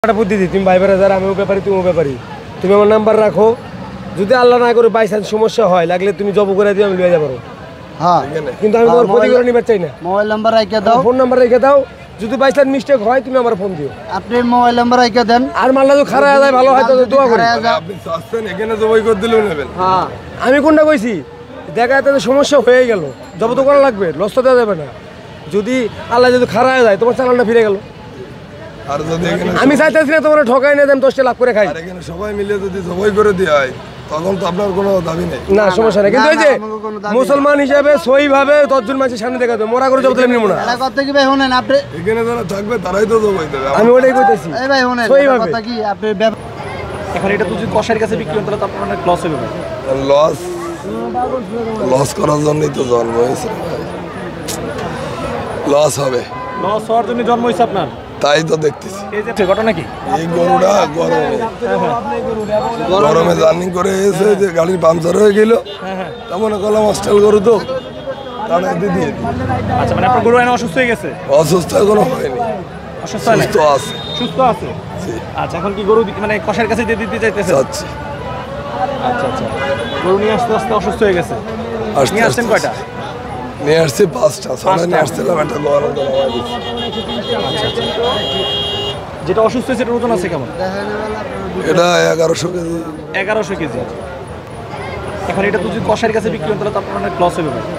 একটা বুদ্ধি দিই, তুমি ভাই ব্রাদার, আমিও ব্যাপারী, তুমিও ব্যাপারী, তুমি আমার নাম্বার রাখো। যদি আল্লাহ না করে বাই চান্স সমস্যা হয়, লাগলে তুমি জব করে দিও, আমি লিয়ে যাবো। হ্যাঁ, কিন্তু আমি তোমার ক্ষতি করে নিবার চাই না। মোবাইল নাম্বার রেখে দাও, ফোন নাম্বার রেখে দাও। যদি বাই চান্স মিস্টেক হয়, তুমি আমার ফোন দিও। আপনি মোবাইল নাম্বার রেখে দেন। আর মাল্লা যদি খারাপ যায়, ভালো হয় তো দোয়া করি। আপনি চাচ্ছেন এখানে জবাই করে দিলেও নেবেন। হ্যাঁ, আমি কোনটা কইছি, দেখা যাচ্ছে সমস্যা হয়ে গেল, জব তো করা লাগবে, লস তো দেওয়া যাবে না। যদি আল্লাহ যদি খারাপ যায়, তোমার চালানটা ফিরে গেল। আর যদি এখানে আমি চাইতেছি না তোমার ঠকাই নিয়ে দেন, 10টা লাভ করে খাই। আর এখানে সবাই মিলে যদি জবাই করে দেওয়া হয়, তখন তো আপনার কোনো দাবি নেই। না, সমস্যা নেই। কিন্তু ওই যে মুসলমান হিসাবে সহিভাবে 10 জন মানুষের সামনে দেখা দেবে, মোরা করে জব দিলে নিব না। এটা কথা কি ভাই শুনেন, আপনি এখানে যারা থাকবে তারাই তো জবাই দেবে। আমি ওটাই কইতেছি। এই ভাই শুনেন, সহিভাবে। কথা কি আপনি এখন এটা তো যদি কষার কাছে বিক্রি হয়, তাহলে তো আপনার অনেক লস হবে ভাই। লস করার জন্যই তো জন্ম হয়েছে। লস হবে, লস হওয়ার জন্য জন্ম হয়েছে আপনার। তাই তো দেখতেছি। এই যে ঘটনা কি, এই গরুটা গরমে জার্নি করে এসে যে গাড়ির পাংচার হয়ে গেল, তেমন কলাম হস্টেল গরু তো তারা দিয়ে দিই। আচ্ছা, মানে আপনার গরু এনে অসুস্থ হয়ে গেছে? অসুস্থ এখনো হয়নি, অসুস্থ হয় নাই? সুস্থ আছে। সুস্থ আছে। জি, আচ্ছা, এখন কি গরু মানে কষার কাছে দিয়ে দিতে চাইতেছে? যাচ্ছি। আচ্ছা আচ্ছা, গরু নিয়ে আসতে আসতে অসুস্থ হয়ে গেছে। আসতে নিয়ে আসছেন আসতে কয়টা? নিয়ে আসছি 5টা, 6টা নিয়ে আসছিলাম, একটা গরম যেটা অসুস্থ হয়েছে এটার ওজন আছে কেমন? এটা 1100 কেজি। 1100 কেজি। এখন এটা তো যদি কষার কাছে বিক্রি হয়, তাহলে তো আপনার অনেক লস হবে ভাই।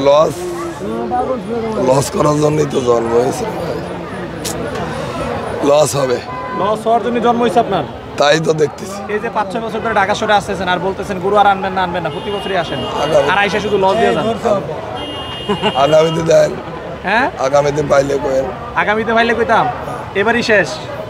লস করার জন্যই তো জন্ম হয়েছে। লস হবে, লস হওয়ার জন্য জন্ম হয়েছে আপনার। তাই তো দেখতেছি। এই যে 5-6 বছর ধরে ঢাকা শহরে আসতেছেন আর বলতেছেন গরু আর আনবেন না, প্রতি বছরই আসেন, আগামী- আর আইসা শুধু লস দিয়ে যান। আগামীতে দেন, হ্যাঁ, আগামীতে পাইলে কোয়েন। আগামীতে ভাইলে কইতাম এবারই শেষ।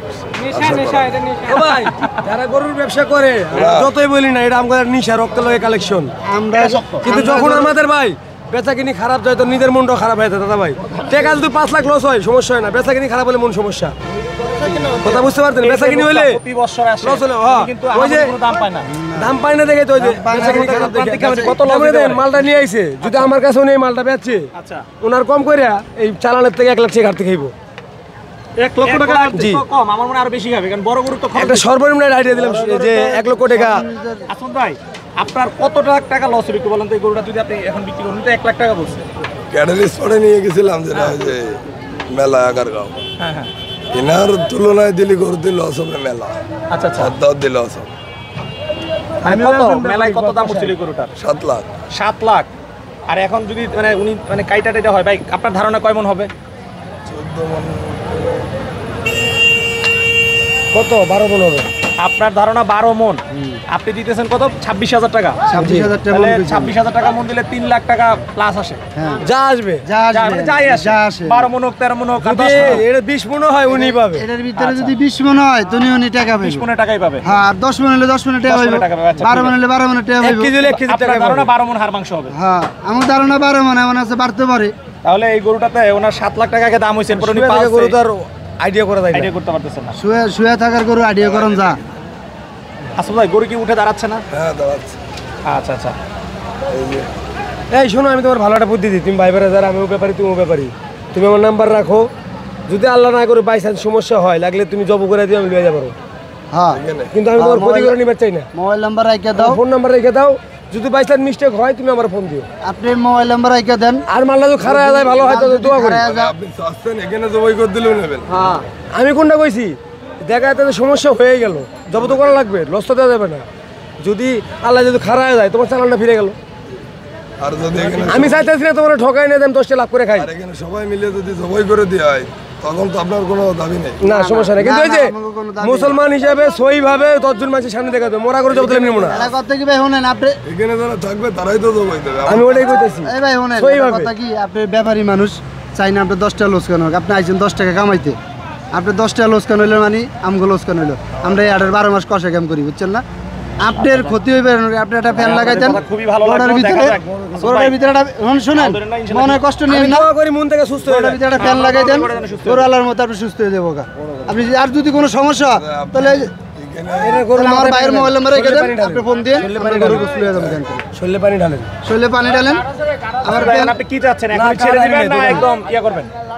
ও ভাই, যারা গরুর ব্যবসা করে, যতই বলি না, এটা আমাদের নিশা, রক্ত লগে কালেকশন। আমরা কিন্তু যখন আমাদের ভাই বেচাকিনি খারাপ যায়, তো নিজের মনটাও খারাপ হয়ে যায় দাদা ভাই। টাকা যদি 5 লাখ লস হয়, সমস্যা হয় না, বেচাকিনি খারাপ হলে মন সমস্যা। কথা বুঝতে পারছেন? বেচাকিনি হলে প্রতি বছর আসে, লস হলে, হ্যাঁ, কিন্তু ওই যে আমাদের কোনো দাম পায় না। দাম পায় না দেখে তো ওই যে বেচাকিনি খারাপ দেখে কত লস তারপরে দেন, মালটা নিয়ে আইছে, যদি আমার কাছে নেই, মালটা বেচছে, আচ্ছা, ওনার কম করে এই চালানের থেকে 1 লাখ টাকা ঘাটতে খাইবো। 1 লক্ষ টাকা জি। কম, আমার মনে হয় আরো বেশি খাবে, কারণ বড় গরু তো খরচ একটা বেশি। সর্বনিম্ন আইডিয়া দিলাম যে 1 লক্ষ টাকা। আসুন ভাই, আপনার কত টাকা লস হবে একটু বলেন তো? এই গরুটা যদি আপনি এখন বিক্রি করেন, তো 1 লাখ টাকা বলছে। ক্যাডেল স্পটে নিয়ে গেছিলাম, যেটা ওই যে মেলা আগারগাঁও। হ্যাঁ হ্যাঁ, এনার তুলনায় দিলি গরুতে লস হবে মেলা, আচ্ছা আচ্ছা। 10 দিলে লস হবে। কত মেলায় কত দাম হচ্ছিল এই গরুটার? 7 লাখ। 7 লাখ। আর এখন যদি মানে উনি মানে কাইটা টাইটা হয় ভাই, আপনার ধারণা কয় মন হবে? 14 মণ। কত 12 মণ হবে? আপনার ধারণা 12 মন। আপনি দিতেছেন কত? 26,000 টাকা। 26,000 টাকা তাহলে মন দিচ্ছি। 26,000 টাকা মন দিলে 3 লাখ টাকা প্লাস আসে। হ্যাঁ, যা আসবে, যা আসবে, যাই আসে, যা আসে। 12 মন হোক, 13 মন হোক, আর যদি 10 মন হোক, এটা 20 মণ হয়, উনি পাবে। এটার ভিতরে যদি 20 মণ হয়, উনি টাকা পাবে। 20 মনের টাকাই পাবে। হ্যাঁ, আর 10 মণ হলে 10 মণ টাকা 10 পাবে, মণের টাকা পাবে, আচ্ছা, 12 মণ হলে 12 মণ টাকা 1 পাবে। কেজি হলে 1 কেজি আপনার টাকা ধারণা পাবে। 12 মন হাড় মাংস হবে। হ্যাঁ, আমার ধারণা 12 মণ, এমন আছে বাড়তে পারে। তাহলে এই গরুটাতে ওনার 7 লাখ টাকা দাম হয়েছে, পরে উনি শুয়ে থেকে গরু তো পালছে, আর আইডিয়া করা যায় না। আইডিয়া করতে পারতেছেন না। শুয়ে থাকার গরু আইডিয়া করেন যা। আসলে ভাই, গরু কি উঠে দাঁড়াচ্ছে না? হ্যাঁ, দাঁড়াচ্ছে। আচ্ছা আচ্ছা, এই যে এই শোনো, আমি তোমার ভালো একটা বুদ্ধি দিই, তুমি ভাই ব্রাদার, আমিও ব্যাপারী, তুমিও ব্যাপারী, তুমি আমার নাম্বার রাখো। যদি আল্লাহ না করে বাই চান্স সমস্যা হয়, লাগলে তুমি জব করে দিও, আমি লিয়ে যাবো। হ্যাঁ, এখানে কিন্তু আমি তোমার ক্ষতি করে নিবার চাই না। মোবাইল নাম্বার রেখে দাও, ফোন নাম্বার রেখে দাও। যদি বাই চান্স মিস্টেক হয়, তুমি আমার ফোন দিও। আপনি মোবাইল নাম্বার রেখে দেন। আর মাল্লা যদি খারাপ যায়, ভালো হয় তো দোয়া করি। আপনি চাচ্ছেন এখানে জবাই করে দিলেও নেবেন। হ্যাঁ, আমি কোনটা কইছি, দেখা যাচ্ছে সমস্যা হয়ে গেল, জব তো করা লাগবে, লস তো দেওয়া যাবে না। যদি আল্লাহ যদি খারাপ যায়, তোমার চালানটা ফিরে গেল। আর যদি এখানে আমি চাইতেছি না তোমার ঠকাই নিয়ে দেন, 10টা লাভ করে খাই। আর এখানে সবাই মিলে যদি জবাই করে দেওয়া হয়, তখন তো আপনার কোনো দাবি নেই। না, সমস্যা নেই। কিন্তু ওই যে আমাকে কোনো দাবি নেই। মুসলমান হিসাবে সহিভাবে 10 জন মানুষের সামনে দেখা দেবে, মোরা করে জব দিলে নিব না। এটা কথা কি ভাই শুনেন, আপনি এখানে যারা থাকবে তারাই তো জবাই দেবে। আমি ওটাই কইতেছি। এই ভাই শুনেন, সহিভাবে। এটা কথা কি, আপনি ব্যাপারী মানুষ, চাই না আপনি 10 টাকা লস কেন হোক। আপনি আইছেন 10 টাকা কামাইতে, আপনি 10 টাকা লস কেন হইলো, মানে আমগো লস কেন হইলো? আমরা এই 12 মাস কষা কাম করি, বুঝছেন না? আপনার ক্ষতি হইবে না। আপনি একটা ফ্যান লাগাই দেন, খুবই ভালো গরুটার লাগলো, ভিতরে, দেখা যাক। গরুটার ভিতরে একটা শুনেন, মনে কষ্ট নিয়ে আমি না, দোয়া করি মন থেকে সুস্থ হয়ে গরুটার যায়। ভিতরে একটা ফ্যান লাগাই দেন, গরু আল্লাহর মতো আপনি সুস্থ হয়ে যাবো। আপনি আর যদি কোনো সমস্যা হয়, তাহলে এটা গরু আমার ভাইয়ের মোবাইল নাম্বার রেখে দেন, পানি ঢালেন। আপনি ফোন দিয়ে গরু গোসল হয়ে যাবেন। শরীরে পানি ঢালেন। শরীরে পানি ঢালেন। আবার আপনি কি চাচ্ছেন, এখন ছেড়ে দিবেন না একদম ইয়া করবেন?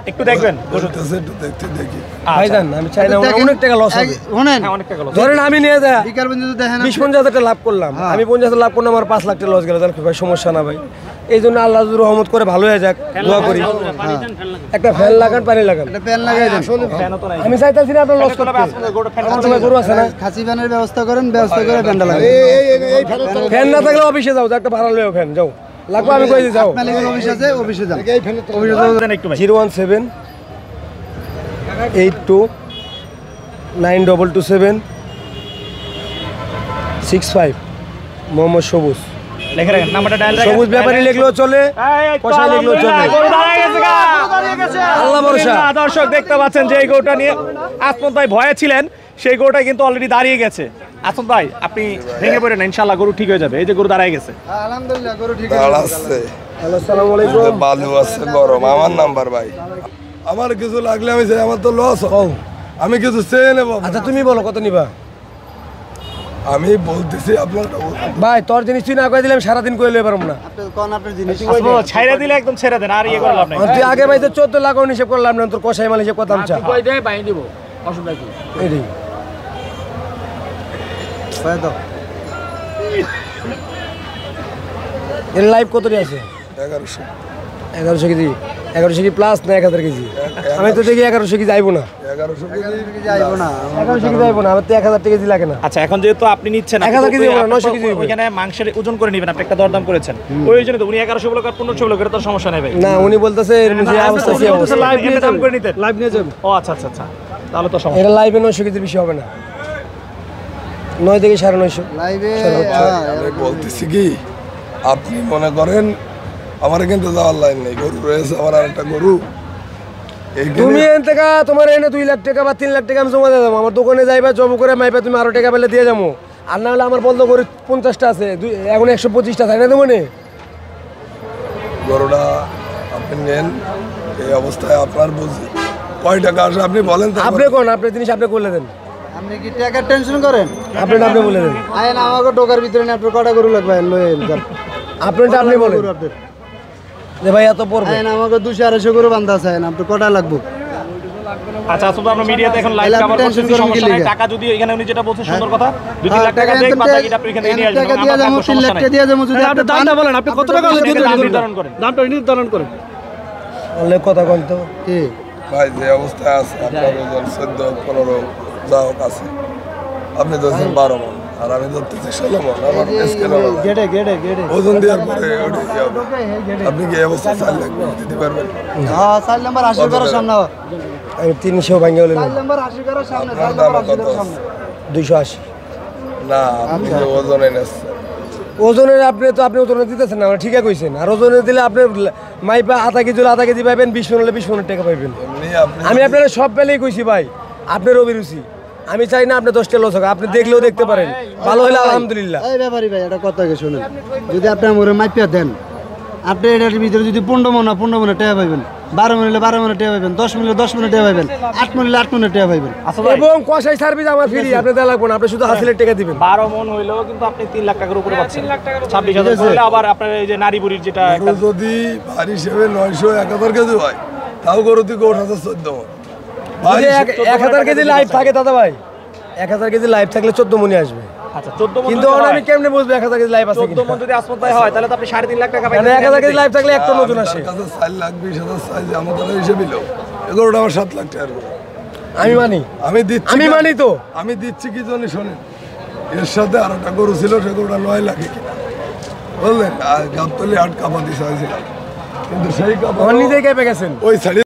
একটু দেখবেন বলতেছে একটু দেখতে দেখি। ভাইজান আমি চাই না অনেক টাকা লস হবে। শোনেন হ্যাঁ, অনেক টাকা loss। ধরেন আমি নিয়ে যায় বিকাল পর্যন্ত দেখেন 20-50 হাজার টাকা লাভ করলাম, আমি 50 হাজার লাভ করলাম, আমার 5 লাখ টাকা লস গেল, তাহলে কি ভাই সমস্যা না ভাই? এই জন্য আল্লাহ যদি রহমত করে ভালো হয়ে যাক, দোয়া করি। একটা ফ্যান লাগান, পানি লাগান। একটা প্যান লাগাই দেন। ফ্যানও তো নাই। আমি চাইতাছি না আপনার লস ফ্যান তো করতে। আপনাদের গরুটা ফ্যান আমার ভাই গরু আছে না, খাসি ফ্যানের ব্যবস্থা করেন, ব্যবস্থা করে প্যানটা লাগাই। ফ্যান না থাকলে অফিসে যাও, একটা ভাড়া লও ফ্যান যাও, লাগবে আমি কই দিই যাও। মালিকের অফিস আছে, অফিসে যান। অফিসে দেন একটু ভাই। 01782922765 মোহাম্মদ সবুজ। লিখে রাখেন নাম্বারটা ডায়াল রাখেন। সবুজ ব্যাপারী লিখলেও চলে, পয়সা লিখলেও চলে। গরু দাঁড়ায় গেছে গা। আল্লাহ ভরসা। না, দর্শক দেখতে পাচ্ছেন যে এই গরুটা নিয়ে আসমত ভাই ভয়ে ছিলেন, সেই গরুটা কিন্তু অলরেডি দাঁড়িয়ে গেছে। আসমত ভাই আপনি ভেঙে পড়েন না, ইনশাআল্লাহ গরু ঠিক হয়ে যাবে। এই যে গরু দাঁড়ায় গেছে। আলহামদুলিল্লাহ গরু ঠিক দাঁড়াচ্ছে, আসসালামু আলাইকুম। বালু আছে গরম। আমার নাম্বার ভাই, আমার কিছু লাগলে আমি চাই, আমার তো লস হোক, আমি কিছু চেয়ে নেবো। আচ্ছা তুমি বলো কত নিবা? আমি বলতেছি আপনার ভাই তোর জিনিস তুই না কই দিলাম সারাদিন কই লই পারম না। আপনার কোন আপনার জিনিস আসমত ছাইরা দিলে একদম ছেড়ে দেন, আর ইয়ে করে লাভ নাই। তুই আগে ভাই তো 14 লাখ হিসেব করলাম না, তোর কষাই মাল হিসেব করতাম চা কই দেয় বাইরে দিব অসুবিধা কি? এইটাই। কয় দাও। এর লাইভ কত আছে? 1100 1100 কেজি। 1100 কেজি প্লাস না 1000 কেজি? আমি তো দেখি 1100 কেজি যাইবো না। 1100 কেজি যাইবো না। 1100 কেজি যাইবো না, আমার তো 1000 কেজি লাগে না। আচ্ছা এখন যেহেতু আপনি নিচ্ছেন, 1000 কেজি হবে না, 900 কেজি হবে। ওইখানে মাংসের ওজন করে নেবেন, আপনি একটা দরদাম করেছেন, ওই জন্য তো উনি 1100 বলে আর 1500 বলে করে তো সমস্যা নেই ভাই। না উনি বলতেছে এর যে অবস্থা সে অবস্থা। লাইভ নিয়ে দাম করে নিতেন। লাইভ নিয়ে যাবে। ও আচ্ছা আচ্ছা আচ্ছা, তাহলে তো সমস্যা। এটা লাইভে 900 কেজির বেশি হবে না, 9 থেকে 950। লাইভে আমি বলতেছি কি, আপনি মনে করেন আমার কিন্তু যাওয়ার লাইন নেই, গরু রয়েছে আমার আর একটা গরু। তুমি এন থেকে তোমার এনে 2 লাখ টাকা বা 3 লাখ টাকা আমি জমা দিয়ে দেবো, আমার দোকানে যাইবা জব করে মাইবা, তুমি আরো টাকা পেলে দিয়ে যাবো। আর না হলে আমার বলতো গরু 50টা আছে, এখন 125টা তাই না দেবো নে। গরুটা আপনি নেন, এই অবস্থায় আপনার বুঝি কয় টাকা আসে আপনি বলেন তো। আপনি কোন আপনার জিনিস আপনি করলে দেন, আপনি কি টাকার টেনশন করেন? আপনি বলে দেন। আয়েন আমাকে টোকার ভিতরে নিয়ে আপনার কটা গরু লাগবে লয়ে যান। আপনারটা আপনি বলেন যে ভাই এত পড়বে। আয়েন আমাকে 200-250 গরু বান্ধা আছে, আয়েন আপনার কটা লাগবে? আচ্ছা আসলে আমরা মিডিয়াতে এখন লাইভ তাহলে কভার আপনি করতেছি, tension করেন সমস্যা কি নাই। লিগা? টাকা যদি এখানে উনি যেটা বলছেন সুন্দর কথা, 2-3 লাখ টাকা দেখ, বাদ বাকিটা আপনি এখানে নিয়ে আসবেন। টাকা দিয়ে যাবো, 3 লাখ টাকা দিয়ে যাবো। যদি আপনি দামটা বলেন, আপনি কত টাকা হলে দিয়ে দাম নির্ধারণ করেন। দামটা নির্ধারণ করেন। বললে কথা কন তো। কি ভাই যে অবস্থায় আছে আপনার ওজন 14-15 যা হোক আছে, আপনি ধরছেন 12 মন আর আমি ধরতেছি 16 মন, আমার স্কেল গেড়ে গেড়ে গেড়ে ওজন দেওয়ার পরে ওটা কি হবে? আপনি কি এই অবস্থায় 4 লাখ দিতে পারবেন? হ্যাঁ 4 নাম্বার 80 করার সামনে, আমি 300 ভাঙে হলে 4 নাম্বার 80 করার সামনে, 4 আপনার দাম নাম্বার 80 কত? করার সামনে। 280। না আপনি যে ওজন এনেছেন, ওজনের আপনি তো আপনি ওজনে দিতেছেন না, আমরা ঠিকই কইছেন। আর ওজনে দিলে আপনি মাইপা আধা কেজি হলে আধা কেজি পাইবেন, 20 মন হলে 20 মনের টাকা পাইবেন। এমনি আপনি আমি আপনার সব পেলেই কইছি ভাই, আপনার অভিরুচি। আমি চাই না আপনি 10টা লস হোক, আপনি দেখলেও দেখতে পারেন, ভালো হলে আলহামদুলিল্লাহ। এই ব্যাপারী ভাই এটা কথা শুনেন, যদি আপনি আমার মাইপিয়া দেন, আপনি এটার ভিতরে যদি 15 মনে টাকা পাইবেন, 12 মনে 12 মনে টাকা পাইবেন, 10 মনে 10 মনে টাকা পাইবেন, 8 মনে 8 মনে টাকা পাইবেন। এবং কষাই সার্ভিস আমার ফ্রি, আপনি দেওয়া লাগবে না, আপনি শুধু হাসিলের টাকা দিবেন। 12 মন হইলেও কিন্তু আপনি 3 লাখ টাকার উপরে পাচ্ছেন। 26,000 করলে আবার আপনার এই যে নারী বুড়ির যেটা গরু যদি ভারী হিসেবে 971 কেজি হয়, তাও গরু থেকে 8,14 মন। যদি 1000 কেজি লাইভ থাকে দাদা ভাই, 1000 কেজি লাইভ থাকলে 14 মনে আসবে। আচ্ছা 14 মন কিন্তু আমি কেমনে বুঝবো 1000 কেজি লাইভ আছে 14 মন যদি আসমত ভাই হয় তাহলে তো আপনি 3.5 লাখ টাকা কিনা? পাইবেন। 1000 কেজি লাইভ থাকলে একটা নতুন আসে। তার কাছে 4 লাখ 20,000 সাইজ আমাদের হিসেবে লো, এই গরুটা আমার 7 লাখ টাকার গরু। আমি মানি, আমি দিচ্ছি, আমি মানি তো। আমি দিচ্ছি কি জন্য শোনেন, এর সাথে আর একটা গরু ছিল, সে গরুটা 9 লাখে কিনা, বুঝলেন? আর গাবতলি 8 কাপা দিতে হয়েছিল, কিন্তু সেই কাপা আমার নিজেই কেঁপে গেছেন। ওই সাইডে